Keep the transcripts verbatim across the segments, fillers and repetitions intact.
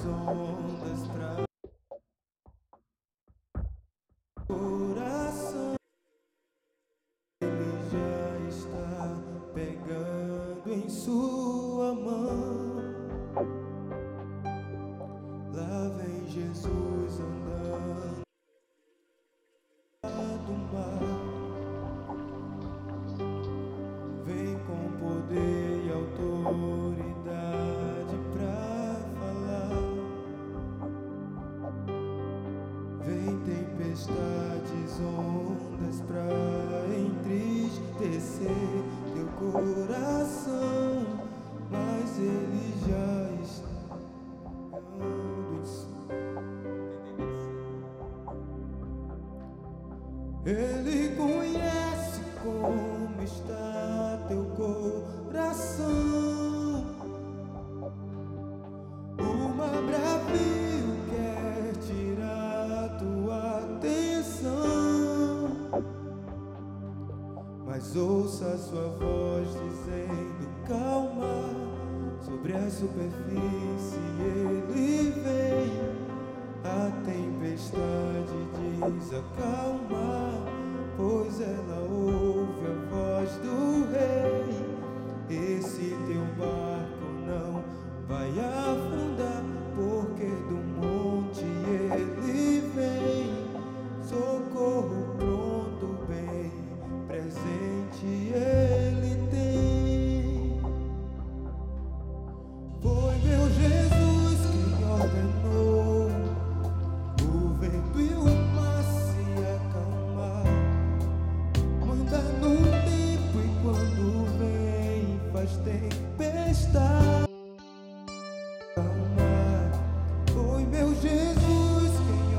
ondas pra coração. Ele já está pegando em sua mão. Lá vem Jesus andando do mar. Vem com poder e autoridade pra falar. Vem tempestades, ondas pra entristecer teu coração, mas ele já está pegando em sua. Ele conhece como está teu coração. O mar bravio quer tirar tua atenção, mas ouça sua voz dizendo calma. Sobre a superfície ele vem. A tempestade diz acalma, pois ela ouve a voz do rei. Esse teu barco não vai afundar, porque do monte ele vem. Socorro pronto, bem presente ele tem. Foi meu Jesus quem ordenou o vento e o mar se acalmar. Manda num tempo e quando vem faz tempestade acalmar. Foi meu Jesus quem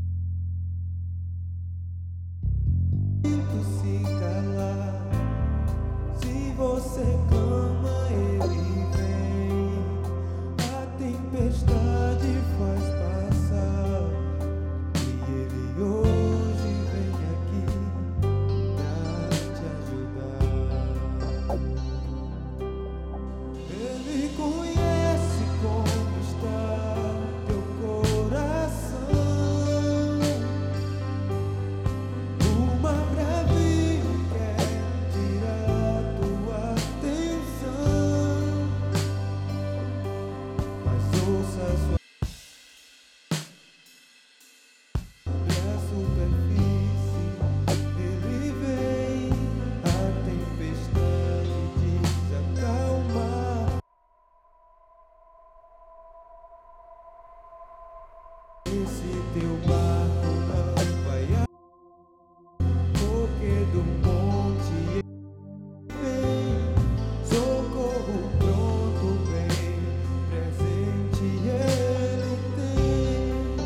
ordenou o se calar. Se você clama, ele vem. A tempestade faz passar. E ele hoje vem aqui pra te ajudar. Ele conhece como está teu coração. O mar bravio quer tirar tua atenção, mas ouça sua a superfície ele vem. A tempestade diz acalma. Esse teu barco não vai a, porque do monte ele vem. Socorro pronto, bem presente ele tem.